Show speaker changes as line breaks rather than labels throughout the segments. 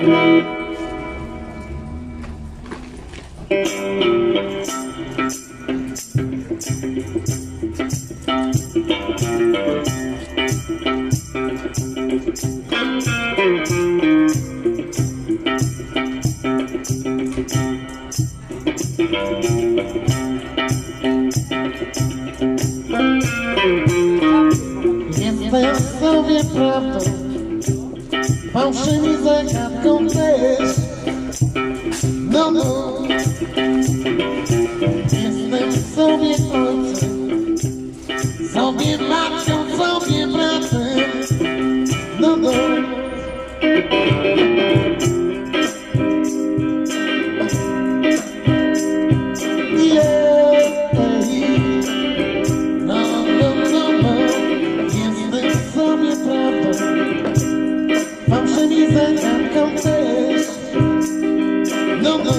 Jestem sobie prawdą, fałszem i zagadką też. No, no. Jestem sobie ojcem, sobie matką, sobie bratem. No, no. Fałszem i zagadką też. No, no.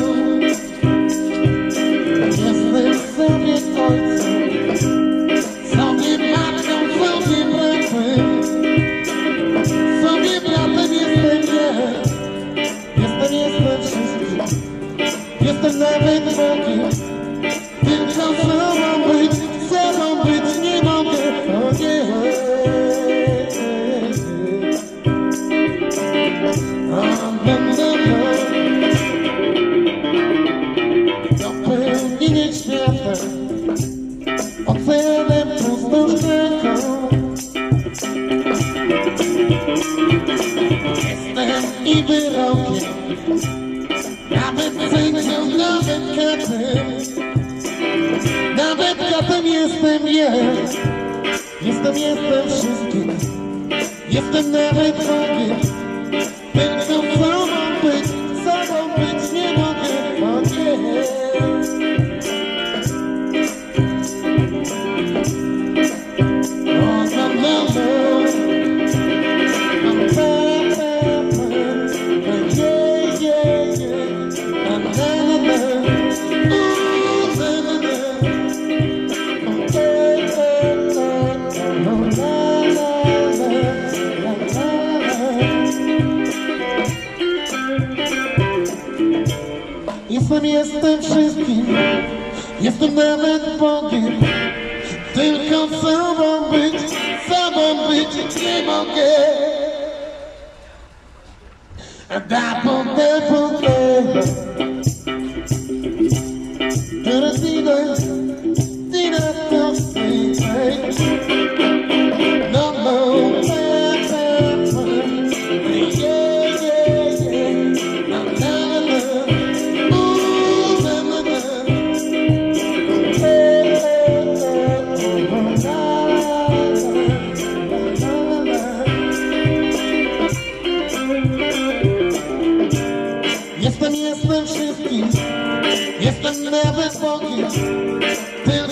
Jestem sobie ojcem, sobie matką, sobie bratem. Sobie bratem jestem ja. Jestem wszystkim. Jestem nawet Bogiem. Tylko sobą być nie mogę. O nie. Dopełnienie świata oceanem pustą rzeką. Jestem i wyrokiem, nawet sędzią, nawet katem. Nawet katem jestem ja. Jestem wszystkim. Jestem nawet Bogiem. Tylko sobą być nie mogę, o nie. O, no, no, no. Jestem wszystkim, jestem nawet Bogiem. Tylko sobą być nie mogę. Da pote Dina to no, no. Jestem wszystkim, jestem nawet Bogiem.